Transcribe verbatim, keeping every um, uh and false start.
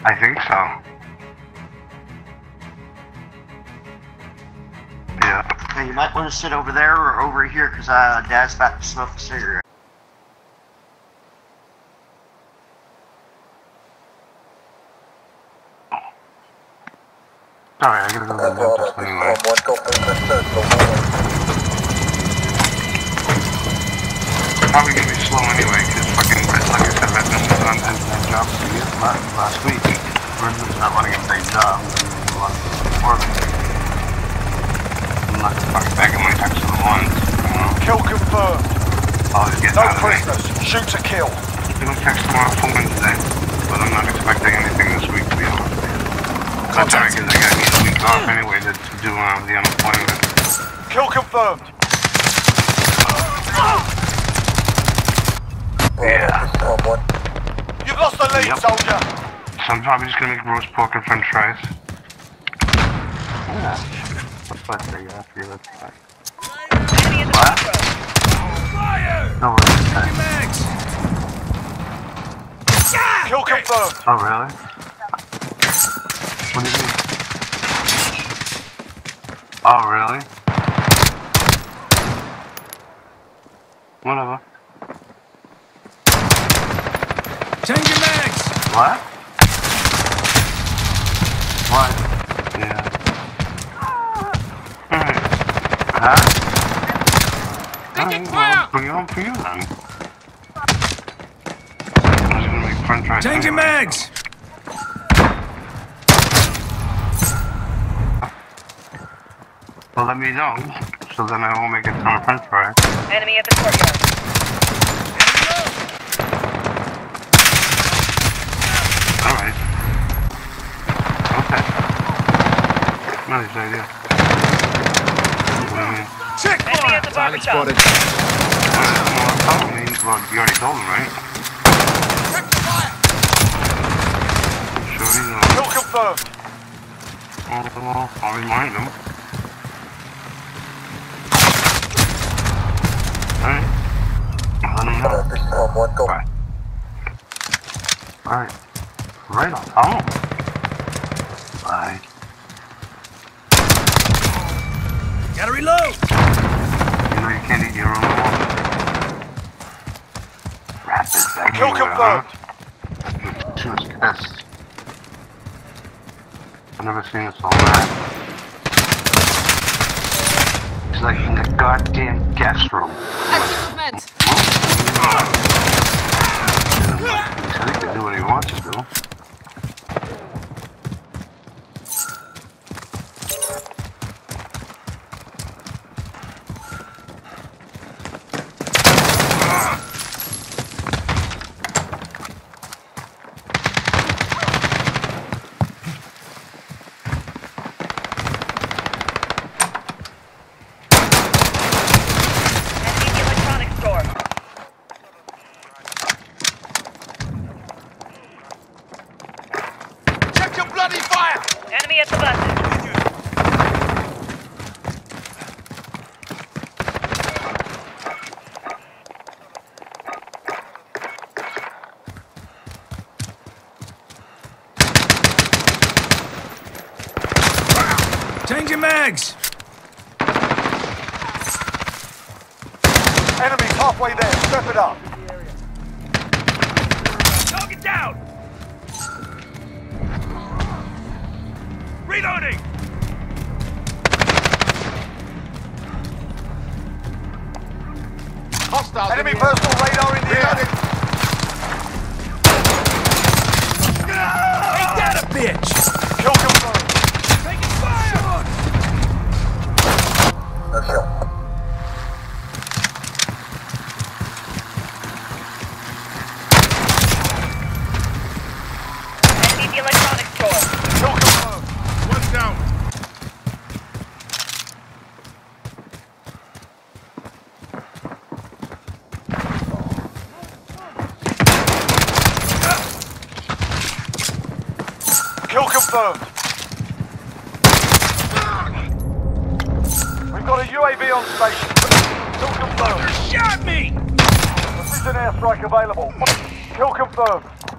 I think so. Yeah. Hey, you might want to sit over there or over here, because uh, Dad's about to smoke a cigarette. Sorry, I gotta go to the dentist anyway. Probably gonna be slow anyway, because fucking, like I said, that was on that job for you last week. Brendan's not running a big job, and a lot of work. I'm not gonna fucking bag in my text to the ones, you know? Kill confirmed. I'll just get No out of prisoners. Shoot to kill. I'm gonna text tomorrow for Wednesday, but I'm not expecting anything this week, to be honest with you. That's alright, because I gotta need a week off anyway to, to do um, the unemployment. Kill confirmed. Yeah. You've lost the lead, Yep. soldier. So I'm probably just gonna make roast pork and french fries. Yeah. What's that thing after you? That's fine. What? No, what is that? Kill confirmed. Oh, really? What do you mean? Oh, really? Whatever. Change your mags! What? What? Yeah. Alright. Huh? Alright, well, bring it on for you then. I was gonna make french fries. Change your anyway, mags! so. Well, let me know, so then I won't make a ton of french fries. Enemy at the courtyard. Alright. Okay. Nice idea. What do you mean? Check Enemy at the Target barbershop. spotted. Alright, well, I told him, well, you already told him, right? Sure he knows. Kill confirmed. Well, well, I'll remind him. Alright. I'll let him know. Bye. Alright. Right on. Oh. Bye. Gotta reload! You know you can't eat your own water. Rapid back Kill anywhere, confirmed. huh? She was pissed. I've never seen this all that. It's like in the goddamn guest room. Movement! I think he can do what he wants to do. Enemy at the buses. Change your mags! Enemies halfway there. Step it up. Target down! Reloading! Hostile. Enemy personal radar in the air. Ain't that a bitch? Kill confirmed. Taking fire! Enemy at the electronics store. Kill confirmed. One's down. Kill confirmed. We've got a U A V on station. Kill confirmed. Shot me! Precision airstrike available. Kill confirmed.